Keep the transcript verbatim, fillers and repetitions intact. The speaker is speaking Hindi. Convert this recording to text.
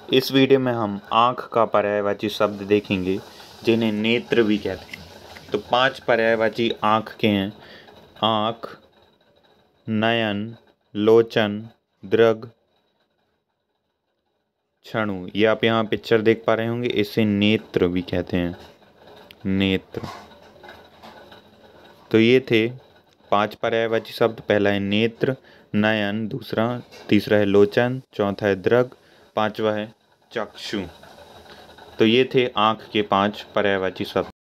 इस वीडियो में हम आँख का पर्यायवाची शब्द देखेंगे जिन्हें नेत्र भी कहते हैं। तो पांच पर्यायवाची आँख के हैं: आँख, नयन, लोचन, दृग, क्षणु। ये आप यहाँ पिक्चर देख पा रहे होंगे, इसे नेत्र भी कहते हैं, नेत्र। तो ये थे पांच पर्यायवाची शब्द। पहला है नेत्र, नयन, दूसरा तीसरा है लोचन, चौथा है दृग, पांचवा है चक्षु। तो ये थे आँख के पांच पर्यायवाची शब्द।